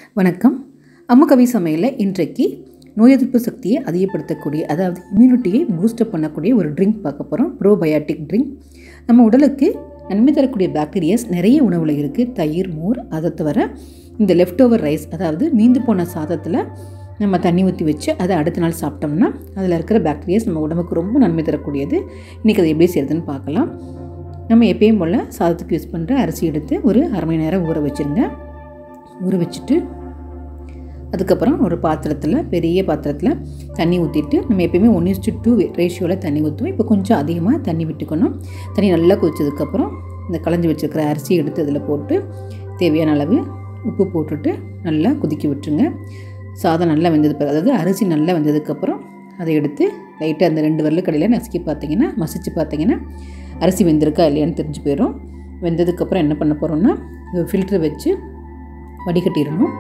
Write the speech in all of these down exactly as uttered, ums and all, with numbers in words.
வணக்கம். அம்மு கவி சமையலில் இன்றைக்கு நோய் எதிர்ப்பு சக்தியை அதிகப்படுத்தக்கூடிய, அதாவது இம்யூனிட்டியை பூஸ்டப் பண்ணக்கூடிய ஒரு ட்ரிங்க் பார்க்க போகிறோம். Probiotic drink. நம்ம உடலுக்கு நன்மை தரக்கூடிய பாக்டீரியாஸ் நிறைய உணவில் இருக்குது. தயிர், மோர், அதை தவிர இந்த லெஃப்ட் ஓவர் ரைஸ், அதாவது மீந்து போன சாதத்தில் நம்ம தண்ணி ஊற்றி வச்சு அதை அடுத்த நாள் சாப்பிட்டோம்னா அதில் இருக்கிற பாக்டீரியாஸ் நம்ம உடம்புக்கு ரொம்ப நன்மை தரக்கூடியது. இன்றைக்கி அதை எப்படி செய்கிறதுன்னு பார்க்கலாம். நம்ம எப்பயும் போல் சாதத்துக்கு யூஸ் பண்ணுற அரிசி எடுத்து ஒரு அரை மணி நேரம் ஊற வச்சுருங்க. ஊற வச்சுட்டு அதுக்கப்புறம் ஒரு பாத்திரத்தில், பெரிய பாத்திரத்தில் தண்ணி ஊற்றிட்டு, நம்ம எப்போயுமே ஒன் இஸ்டு டூ ரேஷியோவில் தண்ணி ஊற்றுவோம். இப்போ கொஞ்சம் அதிகமாக தண்ணி விட்டுக்கணும். தண்ணி நல்லா கொதிச்சதுக்கப்புறம் இந்த களைஞ்சி வச்சுருக்கிற அரிசியை எடுத்து அதில் போட்டு தேவையான அளவு உப்பு போட்டுட்டு நல்லா கொதிக்க விட்டுருங்க. சாதம் நல்லா வெந்தது, அதாவது அரிசி நல்லா வெந்ததுக்கப்புறம் அதை எடுத்து லைட்டாக அந்த ரெண்டு விரல் கடையில் நசுக்கி பார்த்தீங்கன்னா, மசிச்சு பார்த்தீங்கன்னா அரிசி வெந்திருக்கா இல்லையான்னு தெரிஞ்சு போயிடும். வெந்ததுக்கப்புறம் என்ன பண்ண போகிறோம்னா, ஃபில்டர் வச்சு வடிகட்டிடணும்.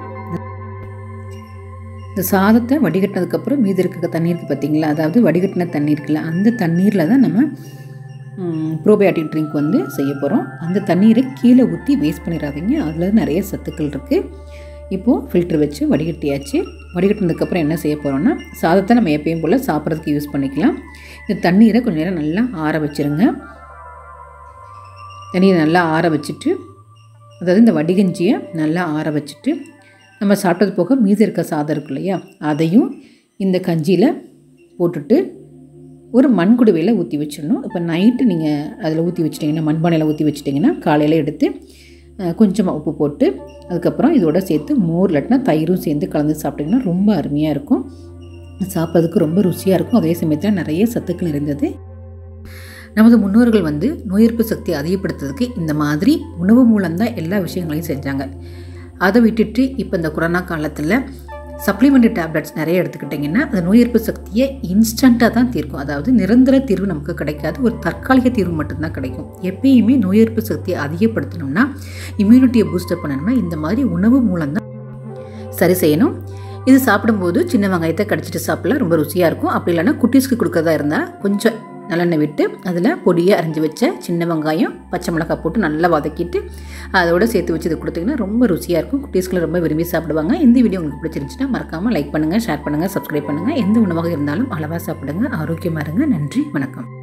இந்த சாதத்தை வடிகட்டினதுக்கப்புறம் மீதி இருக்க தண்ணி இருக்குது பார்த்திங்களா, அதாவது வடிகட்டின தண்ணி இருக்குல்ல, அந்த தண்ணீரில் தான் நம்ம ப்ரோபயாட்டிக் ட்ரிங்க் வந்து செய்ய போகிறோம். அந்த தண்ணீரை கீழே ஊற்றி வேஸ்ட் பண்ணிடாதீங்க, அதில் நிறைய சத்துக்கள் இருக்குது. இப்போது ஃபில்டர் வச்சு வடிகட்டியாச்சு. வடிகட்டினதுக்கப்புறம் என்ன செய்ய போகிறோம்னா, சாதத்தை நம்ம எப்பயும் போல் சாப்பிட்றதுக்கு யூஸ் பண்ணிக்கலாம். இந்த தண்ணீரை கொஞ்சம் நேரம் நல்லா ஆற வச்சுருங்க. தண்ணீரை நல்லா ஆற வச்சுட்டு, அதாவது இந்த வடிகஞ்சியை நல்லா ஆற வச்சுட்டு, நம்ம சாப்பிட்டது போக மீதி இருக்க சாதம் இருக்கு இல்லையா, அதையும் இந்த கஞ்சியில் போட்டுட்டு ஒரு மண்குடுவையில் ஊற்றி வச்சிடணும். இப்போ நைட்டு நீங்கள் அதில் ஊற்றி வச்சிட்டிங்கன்னா, மண்பானையில் ஊற்றி வச்சிட்டிங்கன்னா காலையில் எடுத்து கொஞ்சமாக உப்பு போட்டு அதுக்கப்புறம் இதோட சேர்த்து மோர் இல்லாட்டினா தயிரும் சேர்ந்து கலந்து சாப்பிட்டிங்கன்னா ரொம்ப அருமையாக இருக்கும். சாப்பிட்றதுக்கு ரொம்ப ருசியாக இருக்கும். அதே சமயத்தில் நிறைய சத்துக்கள் இருந்தது. நமது முன்னோர்கள் வந்து நோய் எதிர்ப்பு சக்தியை அதிகப்படுத்துறதுக்கு இந்த மாதிரி உணவு மூலம்தான் எல்லா விஷயங்களையும் செஞ்சாங்க. அதை விட்டுட்டு இப்போ இந்த கொரோனா காலத்தில் சப்ளிமெண்ட்ரி டேப்லெட்ஸ் நிறைய எடுத்துக்கிட்டிங்கன்னா அந்த நோய் எதிர்ப்பு சக்தியை இன்ஸ்டண்ட்டாக தான் தீர்க்கும். அதாவது நிரந்தர தீர்வு நமக்கு கிடைக்காது, ஒரு தற்காலிக தீர்வு மட்டும்தான் கிடைக்கும். எப்பயுமே நோய் எதிர்ப்பு சக்தியை அதிகப்படுத்தணும்னா, இம்யூனிட்டியை பூஸ்டப் பண்ணணும்னா இந்த மாதிரி உணவு மூலம்தான் சரி செய்யணும். இது சாப்பிடும்போது சின்ன வெங்காயத்தை கடிச்சிட்டு சாப்பிடலாம், ரொம்ப ருசியாக இருக்கும். அப்படி இல்லைன்னா குட்டீஸ்க்கு கொடுக்கறதா இருந்தால் கொஞ்சம் நல்லெண்ணெய் விட்டு அதில் பொடியை அரைஞ்சி வச்ச சின்ன வெங்காயம், பச்சை மிளகாய் போட்டு நல்லா வதக்கிட்டு அதோட சேர்த்து வச்சு இது கொடுத்திங்கன்னா ரொம்ப ருசியாக இருக்கும். குட்டீஸ்களை ரொம்ப விரும்பி சாப்பிடுவாங்க. இந்த வீடியோ உங்களுக்கு பிடிச்சிருந்துச்சுன்னா மறக்காமல் லைக் பண்ணுங்கள், ஷேர் பண்ணுங்கள், சப்ஸ்கிரைப் பண்ணுங்கள். எந்த உணவாக இருந்தாலும் அளவாக சாப்பிடுங்க, ஆரோக்கியமாக இருங்க. நன்றி, வணக்கம்.